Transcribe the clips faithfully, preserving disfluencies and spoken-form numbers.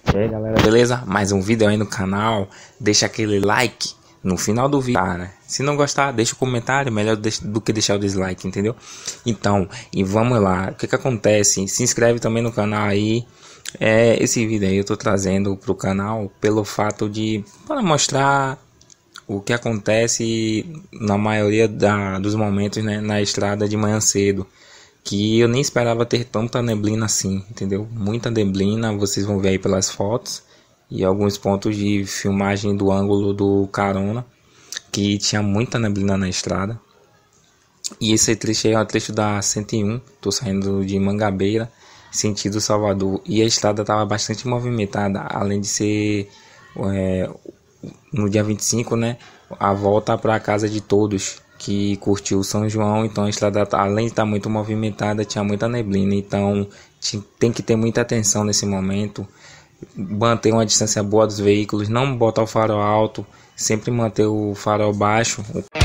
E aí galera, beleza? Mais um vídeo aí no canal. Deixa aquele like no final do vídeo, né? Se não gostar, deixa o comentário, melhor do que deixar o dislike, entendeu? Então, e vamos lá. O que que acontece? Se inscreve também no canal aí. É, esse vídeo aí eu tô trazendo pro canal pelo fato de para mostrar o que acontece na maioria da, dos momentos, né, na estrada de manhã cedo. Que eu nem esperava ter tanta neblina assim, entendeu? Muita neblina, vocês vão ver aí pelas fotos. E alguns pontos de filmagem do ângulo do carona, que tinha muita neblina na estrada. E esse trecho aí é o trecho da cento e um, tô saindo de Mangabeira, sentido Salvador. E a estrada estava bastante movimentada, além de ser é, no dia vinte e cinco, né, a volta para a casa de todos que curtiu São João. Então a estrada, além de estar muito movimentada, tinha muita neblina. Então tem que ter muita atenção nesse momento, manter uma distância boa dos veículos, não botar o farol alto, sempre manter o farol baixo.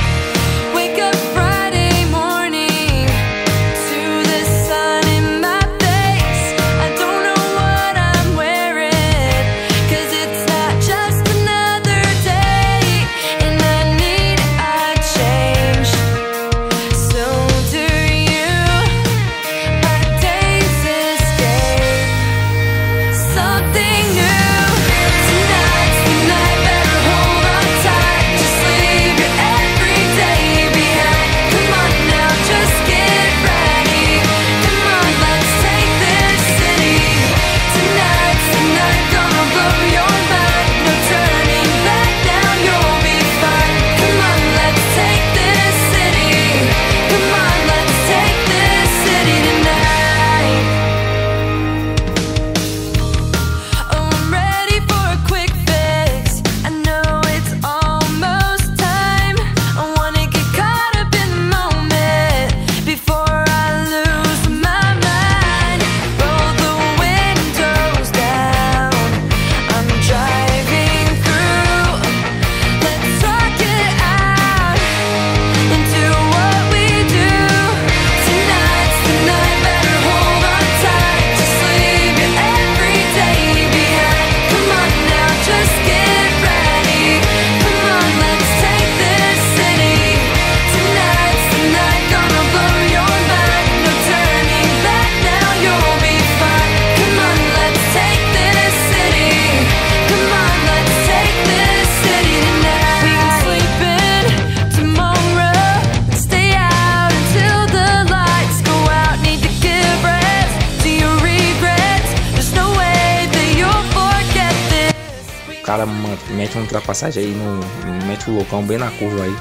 O cara mete uma ultrapassagem aí, no, mete o loucão bem na curva aí.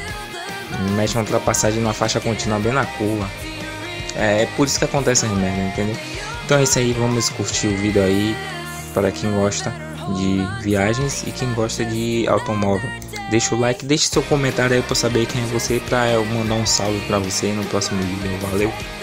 Mete uma ultrapassagem numa faixa contínua bem na curva. É, é por isso que acontece as merda, entendeu? Então é isso aí, vamos curtir o vídeo aí. Para quem gosta de viagens e quem gosta de automóvel. Deixa o like, deixe seu comentário aí para saber quem é você, para eu mandar um salve para você no próximo vídeo. Valeu!